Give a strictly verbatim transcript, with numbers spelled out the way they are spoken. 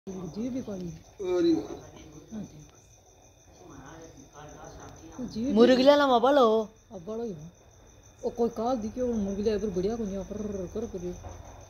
जी भी काली अरे जी मुर्गिला ना मबलो अब बड़ा ही ओ कोई काल दी के मुर्गिला पर बढ़िया को यहाँ पर कर कर